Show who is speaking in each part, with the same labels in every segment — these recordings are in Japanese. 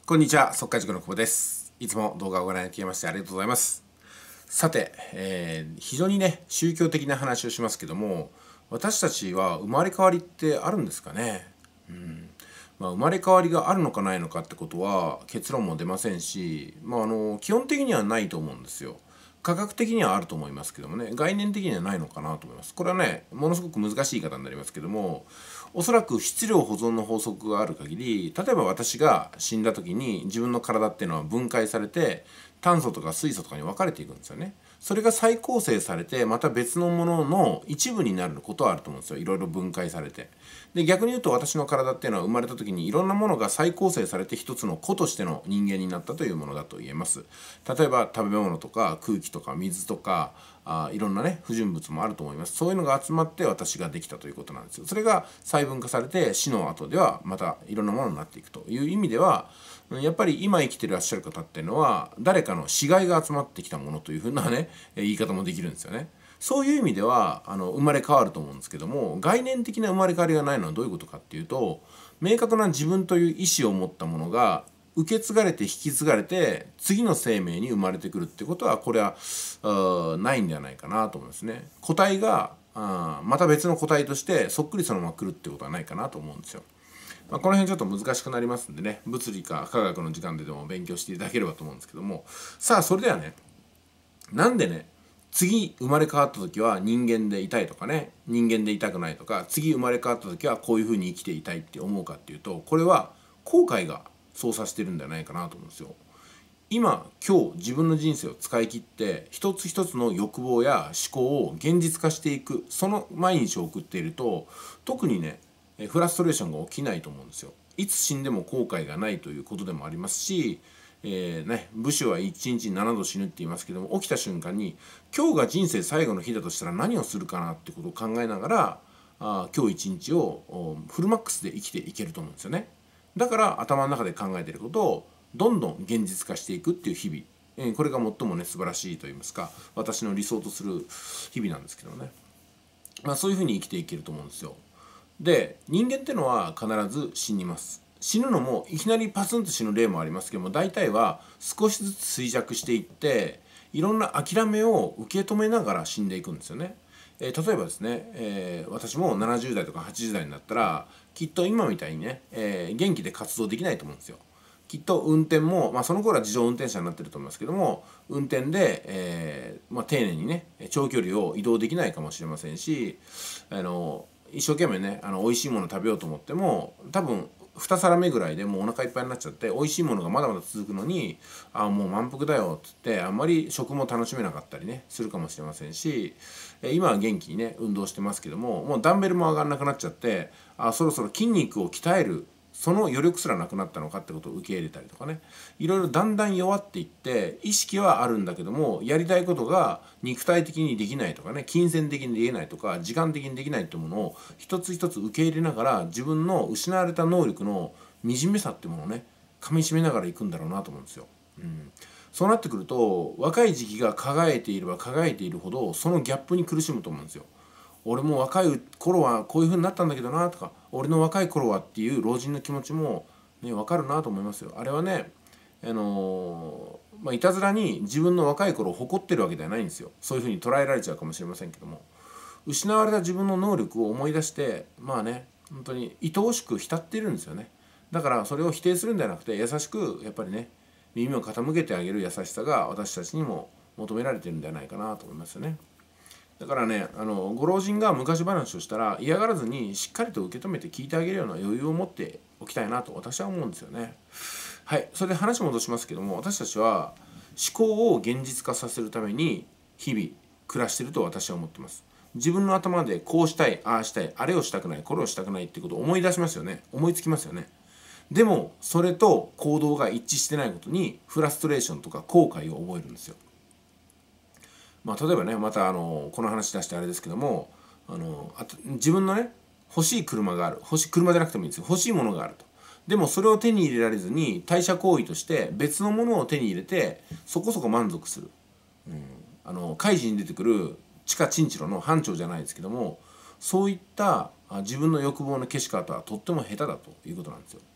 Speaker 1: こんにちは、速稼塾の久保です。いつも動画をご覧いただきましてありがとうございます。さて、非常にね、宗教的な話をしますけども、私たちは生まれ変わりってあるんですかね。生まれ変わりがあるのかないのかってことは結論も出ませんし、基本的にはないと思うんですよ。科学的にはあると思いますけどもね、概念的にはないのかなと思います。これはね、ものすごく難しい言い方になりますけども、おそらく質量保存の法則がある限り、例えば私が死んだ時に自分の体っていうのは分解されて、炭素とか水素とかに分かれていくんですよね。それが再構成されてまた別のものの一部になることはあると思うんですよ。いろいろ分解されて。で、逆に言うと私の体っていうのは生まれた時にいろんなものが再構成されて一つの個としての人間になったというものだと言えます。例えば食べ物とか空気とか水とかいろんなね不純物もあると思います。そういうのが集まって私ができたということなんですよ。それが細分化されて死の後ではまたいろんなものになっていくという意味では、やっぱり今生きてらっしゃる方っていうのは誰かの死骸が集まってきたものというふうなね言い方もできるんですよね。そういう意味では生まれ変わると思うんですけども、概念的な生まれ変わりがないのはどういうことかっていうと、明確な自分という意思を持ったものが受け継がれて引き継がれて次の生命に生まれてくるってことは、これはないんではないかなと思いますね。個体がまた別の個体としてそっくりそのまま来るってことはないかなと思うんですよ。この辺ちょっと難しくなりますんでね、物理か科学の時間ででも勉強していただければと思うんですけども、さあそれではね、なんでね次生まれ変わった時は人間でいたいとかね、人間でいたくないとか、次生まれ変わった時はこういうふうに生きていたいって思うかっていうと、これは後悔がそうさせてるんじゃないかなと思うんですよ。今日自分の人生を使い切って一つ一つの欲望や思考を現実化していく、その毎日を送っていると特にねフラストレーションが起きないと思うんですよ。いつ死んでも後悔がないということでもありますし、武士は1日に7度死ぬって言いますけども、起きた瞬間に今日が人生最後の日だとしたら何をするかなってことを考えながら今日一日をフルマックスで生きていけると思うんですよね。だから頭の中で考えていることをどんどん現実化していくっていう日々、これが最もね素晴らしいと言いますか、私の理想とする日々なんですけどね。そういうふうに生きていけると思うんですよ。で、人間ってのは必ず死にます。死ぬのもいきなりパツンと死ぬ例もありますけども、大体は少しずつ衰弱していっていろんな諦めを受け止めながら死んでいくんですよね。例えばですね、私も70代とか80代になったらきっと今みたいにね、元気で活動できないと思うんですよ。きっと運転も、その頃は自動運転車になってると思いますけども、運転で、丁寧にね長距離を移動できないかもしれませんし、一生懸命ね美味しいもの食べようと思っても多分2皿目ぐらいでもうお腹いっぱいになっちゃって、美味しいものがまだまだ続くのにもう満腹だよっつってあんまり食も楽しめなかったりねするかもしれませんし、今は元気にね運動してますけども、もうダンベルも上がんなくなっちゃって、そろそろ筋肉を鍛えるその余力すらなくなったのかってことを受け入れたりとかね、いろいろだんだん弱っていって、意識はあるんだけどもやりたいことが肉体的にできないとかね、金銭的にできないとか時間的にできないっていうものを一つ一つ受け入れながら、自分の失われた能力の惨めさっていうものをね噛みしめながらいくんだろうなと思うんですよ。そうなってくると、若い時期が輝いていれば輝いているほどそのギャップに苦しむと思うんですよ。俺も若い頃はこういう風になったんだけどなとか、俺の若い頃はっていう老人の気持ちもね分かるなと思いますよ。あれはねいたずらに自分の若い頃を誇ってるわけではないんですよ。そういう風に捉えられちゃうかもしれませんけども、失われた自分の能力を思い出して本当に愛おしく浸っているんですよね。だからそれを否定するんではなくて優しくやっぱりね耳を傾けてあげる優しさが私たちにも求められてるんじゃないかなと思いますよね。だからねご老人が昔話をしたら嫌がらずにしっかりと受け止めて聞いてあげるような余裕を持っておきたいなと私は思うんですよね。はい、それで話戻しますけども、私たちは思考を現実化させるために日々暮らしていると私は思ってます。自分の頭でこうしたいああしたいあれをしたくないこれをしたくないってことを思い出しますよね。思いつきますよね。でもそれと行動が一致してないことにフラストレーションとか後悔を覚えるんですよ。例えばね、またこの話出してあれですけども、自分のね欲しい車がある、車じゃなくてもいいんですよ、欲しいものがあると。でもそれを手に入れられずに対処行為として別のものを手に入れてそこそこ満足する、怪人に出てくる地下チンチロの班長じゃないですけども、そういった自分の欲望の消し方はとっても下手だということなんですよ。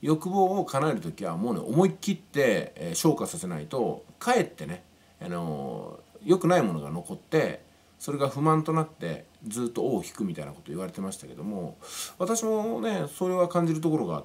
Speaker 1: 欲望を叶える時はもうね思いっきって、消化させないとかえってね、良くないものが残ってそれが不満となってずっと尾を引くみたいなこと言われてましたけども、私もねそれは感じるところがあって、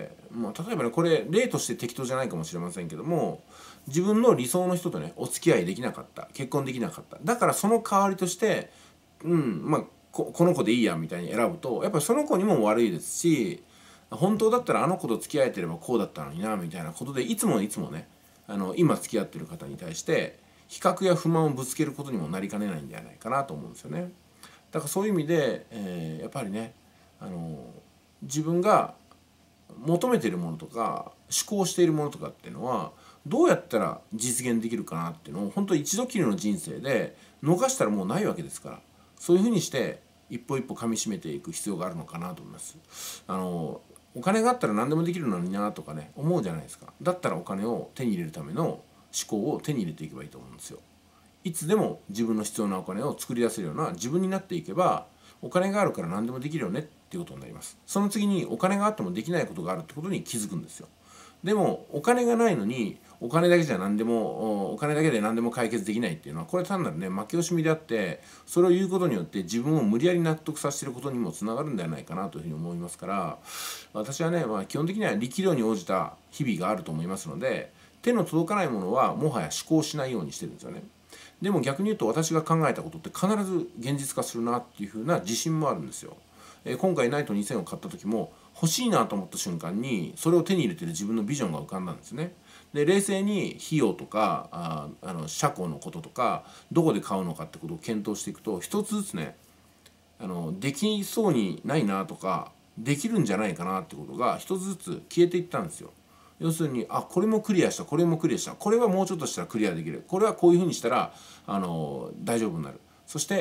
Speaker 1: 例えばねこれ例として適当じゃないかもしれませんけども、自分の理想の人とねお付き合いできなかった、結婚できなかった、だからその代わりとしてこの子でいいやみたいに選ぶとやっぱりその子にも悪いですし、本当だったらあの子と付き合えてればこうだったのになみたいなことでいつもね今付き合ってる方に対して比較や不満をぶつけることにもなりかねないんじゃないかなと思うんですよね。だからそういう意味で、やっぱりね自分が求めているものとか思考しているものとかっていうのはどうやったら実現できるかなっていうのを本当一度きりの人生で逃したらもうないわけですから、そういうふうにして一歩一歩噛みしめていく必要があるのかなと思います。お金があったら何でもできるのになとかね思うじゃないですか。だったらお金を手に入れるための思考を手に入れていけばいいと思うんですよ。いつでも自分の必要なお金を作り出せるような自分になっていけば、お金があるから何でもできるよねっていうことになります。その次にお金があってもできないことがあるってことに気づくんですよ。でもお金がないのにお金だけで何でも解決できないっていうのはこれ単なるね負け惜しみであって、それを言うことによって自分を無理やり納得させていることにもつながるんではないかなというふうに思いますから、私はね、基本的には力量に応じた日々があると思いますので、手の届かないものはもはや思考しないようにしてるんですよね。でも逆に言うと私が考えたことって必ず現実化するなっていうふうな自信もあるんですよ。今回ナイト2000を買った時も欲しいなと思った瞬間にそれを手に入れてる自分のビジョンが浮かんだんですね。で冷静に費用とか車庫のこととかどこで買うのかってことを検討していくと、一つずつねできそうにないなとかできるんじゃないかなってことが一つずつ消えていったんですよ。要するにこれもクリアした、これもクリアした、これはもうちょっとしたらクリアできる、これはこういうふうにしたら大丈夫になる。そして、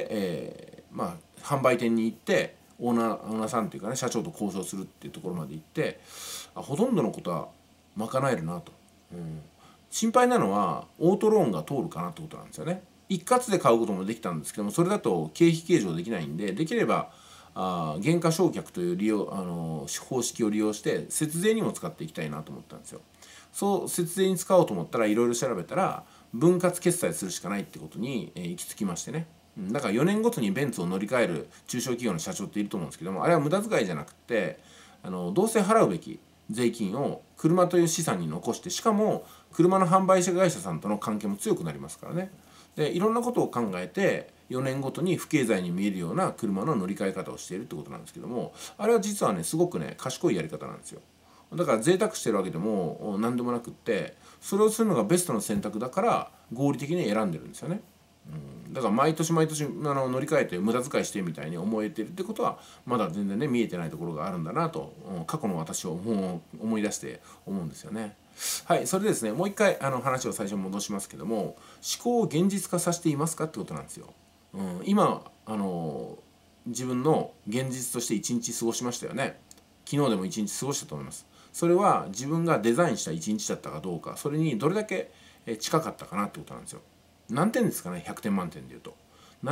Speaker 1: 販売店に行ってオーナーさんっていうかね社長と交渉するっていうところまで行ってほとんどのことは賄えるなと、心配なのはオートローンが通るかなってことなんですよね。一括で買うこともできたんですけども、それだと経費計上できないんで、できれば減価償却という方式を利用して節税にも使っていきたいなと思ったんですよ。そう節税に使おうと思ったらいろいろ調べたら分割決済するしかないってことに行き着きましてね。だから4年ごとにベンツを乗り換える中小企業の社長っていると思うんですけども、あれは無駄遣いじゃなくてどうせ払うべき税金を車という資産に残して、しかも車の販売者会社さんとの関係も強くなりますからね。でいろんなことを考えて4年ごとに不経済に見えるような車の乗り換え方をしているってことなんですけども、あれは実はねすごくね賢いやり方なんですよ。だから贅沢してるわけでも何でもなくって、それをするのがベストの選択だから合理的に選んでるんですよね。だから毎年乗り換えて無駄遣いしてみたいに思えてるってことはまだ全然ね見えてないところがあるんだなと、過去の私を思い出して思うんですよね。はい、それでですねもう一回話を最初に戻しますけども、思考を現実化させていますかってことなんですよ。今自分の現実として一日過ごしましたよね。昨日でも一日過ごしたと思います。それは自分がデザインした一日だったかどうか、それにどれだけ近かったかなってことなんですよ。何点ですかね、100点満点でいうと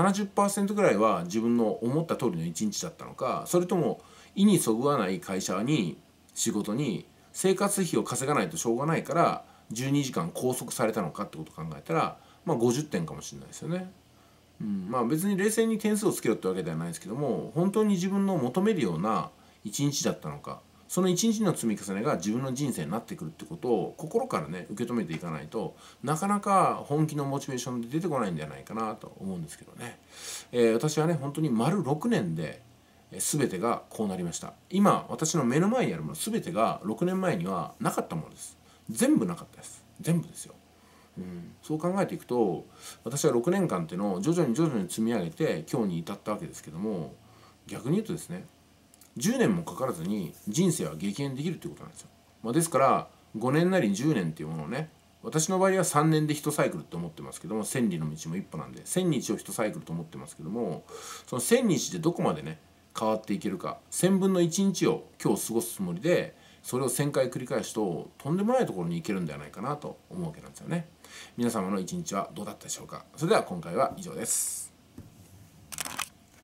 Speaker 1: 70% ぐらいは自分の思った通りの一日だったのか、それとも意にそぐわない会社に仕事に生活費を稼がないとしょうがないから12時間拘束されたのかってことを考えたら、50点かもしれないですよね。別に冷静に点数をつけろってわけではないですけども、本当に自分の求めるような一日だったのか、その一日の積み重ねが自分の人生になってくるってことを心からね受け止めていかないとなかなか本気のモチベーションで出てこないんじゃないかなと思うんですけどね。私はね本当に丸6年で全てがこうなりました。今私の目の前にあるもの全てが6年前にはなかったものです。全部なかったです。全部ですよ。そう考えていくと私は6年間っていうのを徐々に積み上げて今日に至ったわけですけども、逆に言うとですね10年もかからずに人生は激変できるっていうことなんですよ。ですから5年なり10年っていうものをね、私の場合は3年で1サイクルって思ってますけども、千里の道も一歩なんで1000日を1サイクルと思ってますけども、その1000日でどこまでね変わっていけるか、1000分の1日を今日過ごすつもりでそれを1000回繰り返すととんでもないところに行けるんではないかなと思うわけなんですよね。皆様の一日はどうだったでしょうか。それでは今回は以上です。